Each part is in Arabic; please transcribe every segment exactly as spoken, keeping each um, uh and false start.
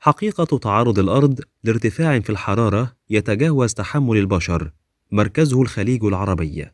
حقيقة تعرض الأرض لارتفاع في الحرارة يتجاوز تحمل البشر. مركزه الخليج العربي.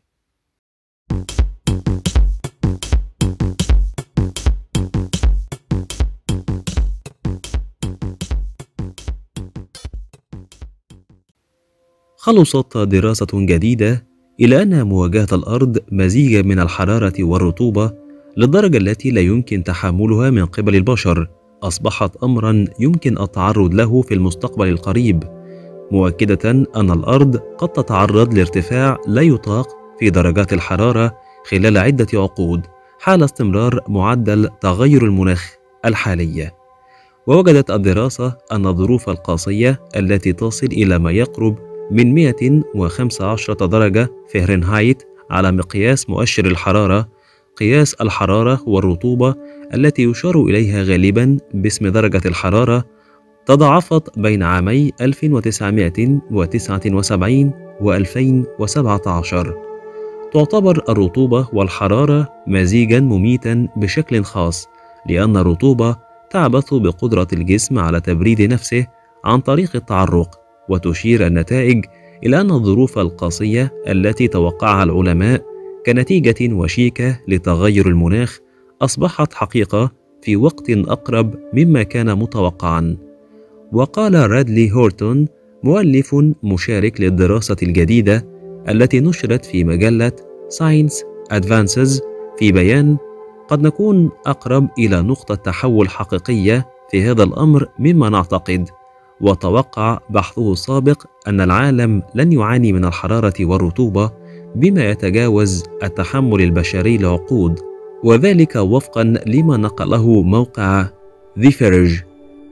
خلصت دراسة جديدة إلى أن مواجهة الأرض مزيج من الحرارة والرطوبة للدرجة التي لا يمكن تحملها من قبل البشر أصبحت أمرا يمكن التعرض له في المستقبل القريب، مؤكدة أن الأرض قد تتعرض لارتفاع لا يطاق في درجات الحرارة خلال عدة عقود حال استمرار معدل تغير المناخ الحالي. ووجدت الدراسة أن الظروف القاسية التي تصل إلى ما يقرب من مئة وخمسة عشر درجة فهرنهايت على مقياس مؤشر الحرارة، قياس الحرارة والرطوبة التي يشار إليها غالبا باسم درجة الحرارة، تضاعفت بين عامي ألف وتسعمئة وتسعة وسبعين و ألفين وسبعة عشر. تعتبر الرطوبة والحرارة مزيجا مميتا بشكل خاص، لأن الرطوبة تعبث بقدرة الجسم على تبريد نفسه عن طريق التعرق، وتشير النتائج إلى أن الظروف القاسية التي توقعها العلماء كنتيجة وشيكة لتغير المناخ أصبحت حقيقة في وقت أقرب مما كان متوقعا. وقال رادلي هورتون مؤلف مشارك للدراسة الجديدة التي نشرت في مجلة Science Advances في بيان: قد نكون أقرب إلى نقطة تحول حقيقية في هذا الأمر مما نعتقد. وتوقع بحثه السابق أن العالم لن يعاني من الحرارة والرطوبة بما يتجاوز التحمل البشري لعقود، وذلك وفقا لما نقله موقع The Verge.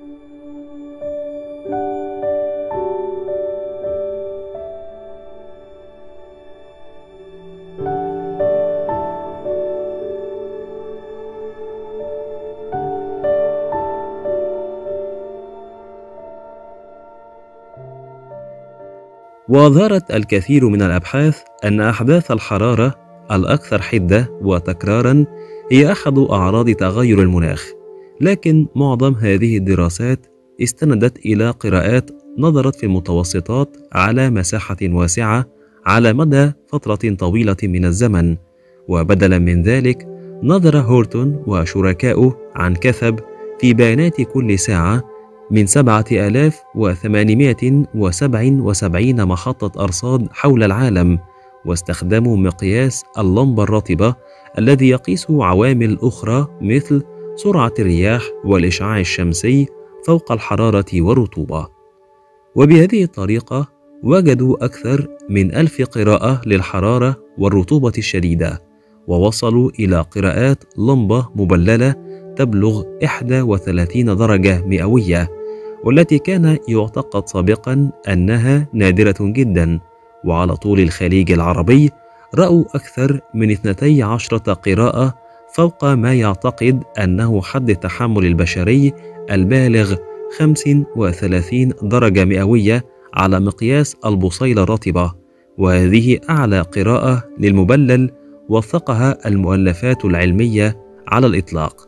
وأظهرت الكثير من الأبحاث أن أحداث الحرارة الأكثر حدة وتكرارا هي أحد أعراض تغير المناخ، لكن معظم هذه الدراسات استندت إلى قراءات نظرت في المتوسطات على مساحة واسعة على مدى فترة طويلة من الزمن. وبدلا من ذلك نظر هورتون وشركاؤه عن كثب في بيانات كل ساعة من سبعة آلاف وثمانمئة وسبعة وسبعين محطة أرصاد حول العالم، واستخدموا مقياس اللمبة الرطبة الذي يقيس عوامل أخرى مثل سرعة الرياح والإشعاع الشمسي فوق الحرارة والرطوبة. وبهذه الطريقة وجدوا أكثر من ألف قراءة للحرارة والرطوبة الشديدة، ووصلوا إلى قراءات لمبة مبللة تبلغ إحدى وثلاثين درجة مئوية، والتي كان يعتقد سابقا أنها نادرة جدا. وعلى طول الخليج العربي رأوا أكثر من اثنتي عشرة قراءة فوق ما يعتقد أنه حد التحمل البشري البالغ خمسة وثلاثين درجة مئوية على مقياس البصيلة الرطبة، وهذه أعلى قراءة للمبلل وثقها المؤلفات العلمية على الإطلاق.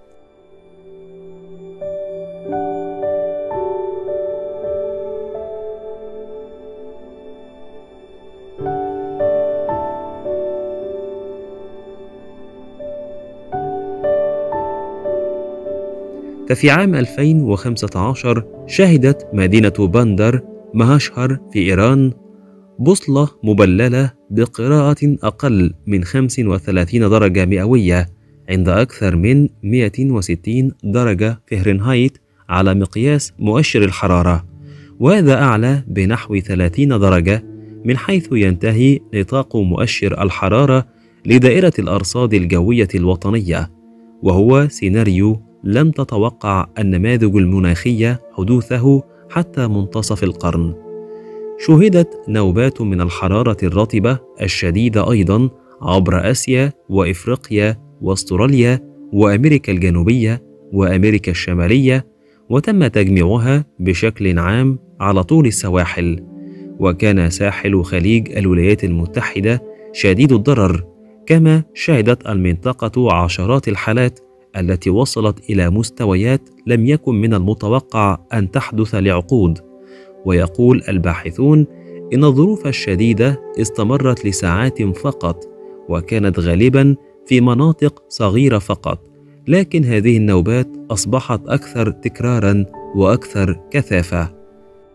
ففي عام ألفين وخمسة عشر شهدت مدينة باندر مهاشهر في إيران بوصلة مبللة بقراءة أقل من خمسة وثلاثين درجة مئوية عند أكثر من مئة وستين درجة فهرنهايت على مقياس مؤشر الحرارة، وهذا أعلى بنحو ثلاثين درجة من حيث ينتهي نطاق مؤشر الحرارة لدائرة الأرصاد الجوية الوطنية، وهو سيناريو لم تتوقع النماذج المناخية حدوثه حتى منتصف القرن. شهدت نوبات من الحرارة الرطبة الشديدة أيضا عبر آسيا وإفريقيا واستراليا وأمريكا الجنوبية وأمريكا الشمالية، وتم تجميعها بشكل عام على طول السواحل. وكان ساحل خليج الولايات المتحدة شديد الضرر، كما شهدت المنطقة عشرات الحالات التي وصلت إلى مستويات لم يكن من المتوقع أن تحدث لعقود. ويقول الباحثون إن الظروف الشديدة استمرت لساعات فقط، وكانت غالبا في مناطق صغيرة فقط، لكن هذه النوبات أصبحت أكثر تكرارا وأكثر كثافة.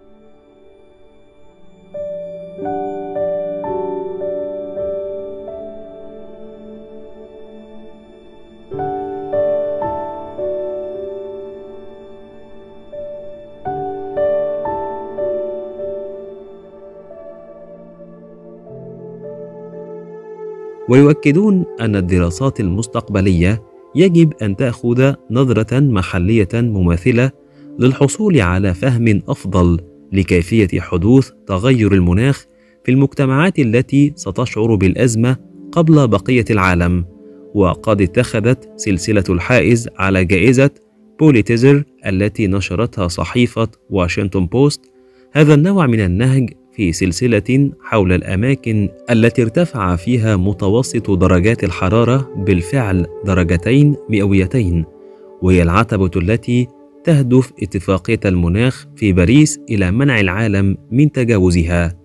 ويؤكدون أن الدراسات المستقبلية يجب أن تأخذ نظرة محلية مماثلة للحصول على فهم أفضل لكيفية حدوث تغير المناخ في المجتمعات التي ستشعر بالأزمة قبل بقية العالم. وقد اتخذت سلسلة الحائز على جائزة بوليتزر التي نشرتها صحيفة واشنطن بوست هذا النوع من النهج في سلسلة حول الأماكن التي ارتفع فيها متوسط درجات الحرارة بالفعل درجتين مئويتين، وهي العتبة التي تهدف اتفاقية المناخ في باريس إلى منع العالم من تجاوزها.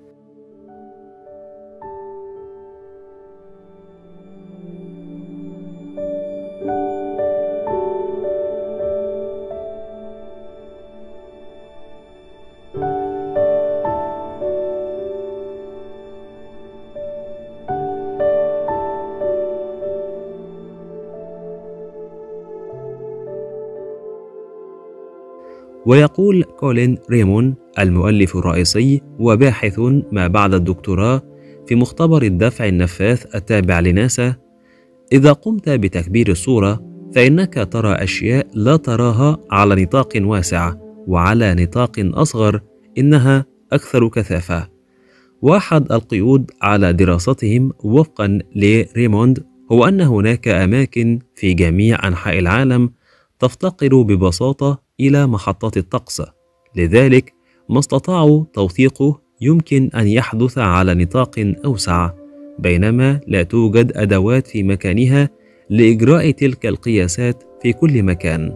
ويقول كولين ريمون المؤلف الرئيسي وباحث ما بعد الدكتوراه في مختبر الدفع النفاث التابع لناسا: إذا قمت بتكبير الصورة فإنك ترى أشياء لا تراها على نطاق واسع، وعلى نطاق أصغر إنها أكثر كثافة. واحد القيود على دراستهم وفقا لريموند هو أن هناك أماكن في جميع أنحاء العالم تفتقر ببساطة إلى محطات الطقس، لذلك ما استطاعوا توثيقه يمكن أن يحدث على نطاق أوسع، بينما لا توجد أدوات في مكانها لإجراء تلك القياسات في كل مكان.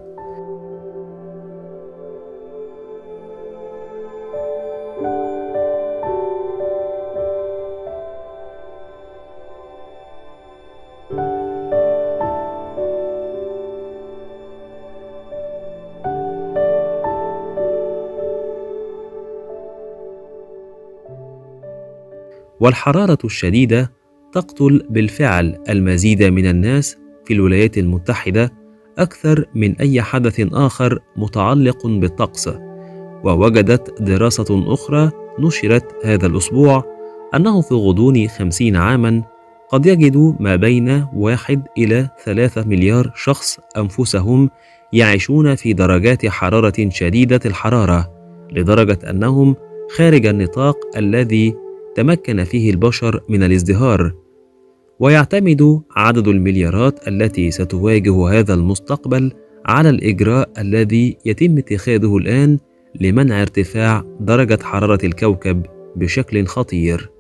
والحرارة الشديدة تقتل بالفعل المزيد من الناس في الولايات المتحدة أكثر من أي حدث آخر متعلق بالطقس. ووجدت دراسة أخرى نشرت هذا الأسبوع أنه في غضون خمسين عاما قد يجد ما بين واحد إلى ثلاثة مليار شخص أنفسهم يعيشون في درجات حرارة شديدة الحرارة، لدرجة أنهم خارج النطاق الذي تمكن فيه البشر من الازدهار. ويعتمد عدد المليارات التي ستواجه هذا المستقبل على الإجراء الذي يتم اتخاذه الآن لمنع ارتفاع درجة حرارة الكوكب بشكل خطير.